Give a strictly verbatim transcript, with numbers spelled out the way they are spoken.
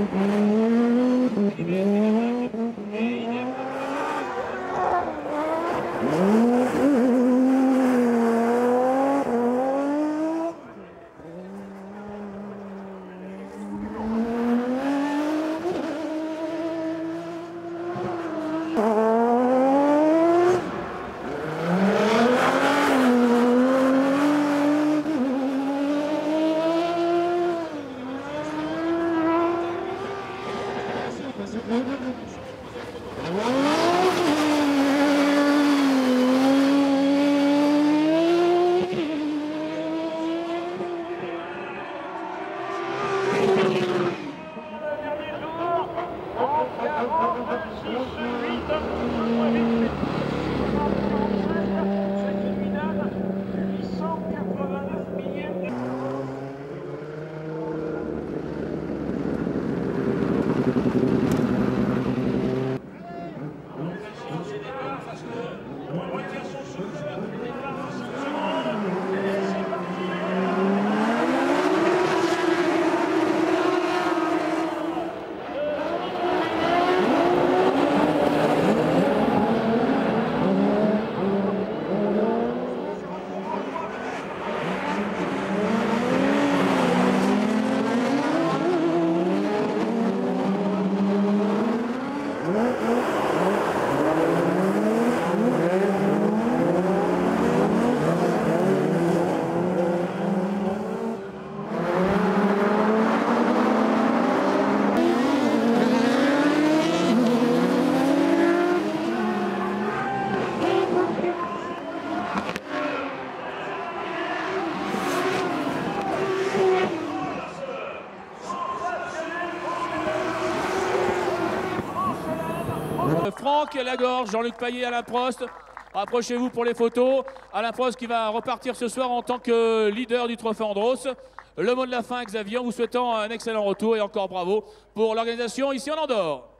Franck Lagorce, Jean-Luc Payet, Alain Prost. Rapprochez-vous pour les photos. Alain Prost qui va repartir ce soir en tant que leader du Trophée Andros. Le mot de la fin, Xavier, en vous souhaitant un excellent retour et encore bravo pour l'organisation ici en Andorre.